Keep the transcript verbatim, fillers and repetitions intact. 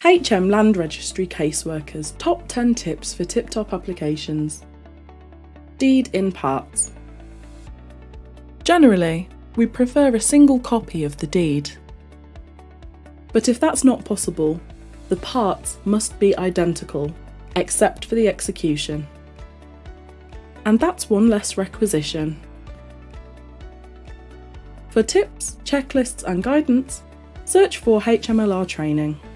H M Land Registry Caseworkers Top ten Tips for Tip-Top Applications. Deed in parts. Generally, we prefer a single copy of the deed. But if that's not possible, the parts must be identical, except for the execution. And that's one less requisition. For tips, checklists and guidance, search for H M L R training.